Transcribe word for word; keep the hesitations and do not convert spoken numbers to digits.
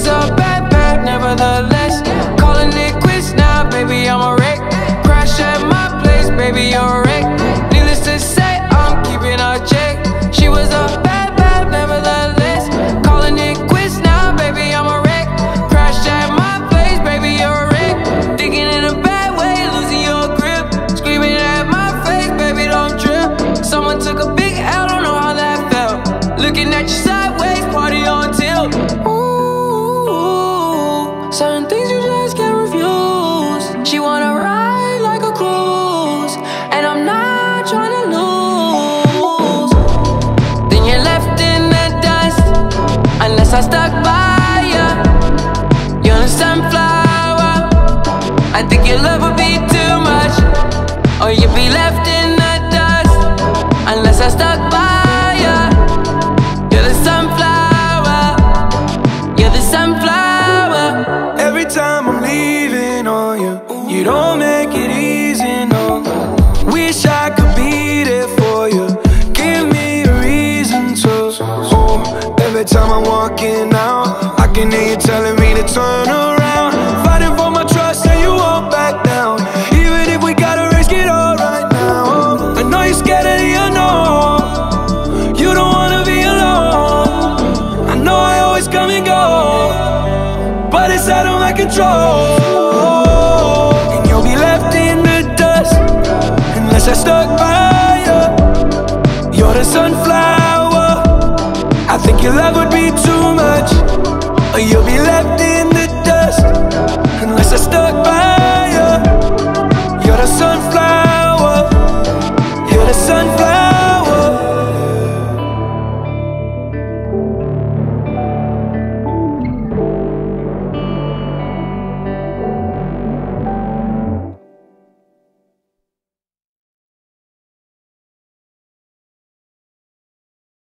was a bad, bad, nevertheless. Calling it quits now, baby, I'm a wreck. Crash at my place, baby, you're a wreck. Needless to say, I'm keeping a check. She was a bad, bad, nevertheless. Calling it quits now, baby, I'm a wreck. Crash at my place, baby, you're a wreck. Thinking in a bad way, losing your grip. Screaming at my face, baby, don't trip. Someone took a big L, don't know how that felt. Looking at you sideways, party on tilt. Ooh, certain things you just can't refuse. She wanna ride like a cruise, and I'm not trying to lose. Then you're left in the dust, unless I stuck by ya. You're a sunflower. I think your love would be too much, or you'd be left in the dust, unless I stuck by ya. You're the sunflower. You're the sunflower. Every time I'm leaving on you, you don't make it easy, no. Wish I could be there for you. Give me a reason to. Oh, every time I'm walking out, I can hear you telling me to turn around. Fighting for my trust and you won't back down. Even if we gotta risk it all right now. I know you're scared of the unknown. You don't wanna be alone. I know I always come and go, but it's out of my control. And you'll be left in the dust, unless I stuck by you. You're the sunflower. I think your love would be too much, or you'll be left in